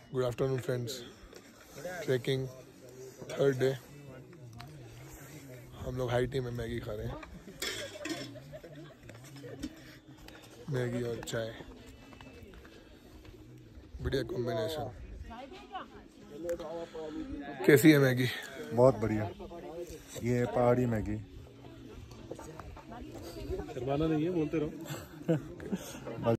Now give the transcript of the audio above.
Good afternoon friends. Tracking third day. हम लोग high tea में मैगी खा रहे हैं, मैगी और चाय, बढ़िया कॉम्बिनेशन। कैसी है मैगी? बहुत बढ़िया। ये पहाड़ी मैगी। शर्माना नहीं है, बोलते रहो।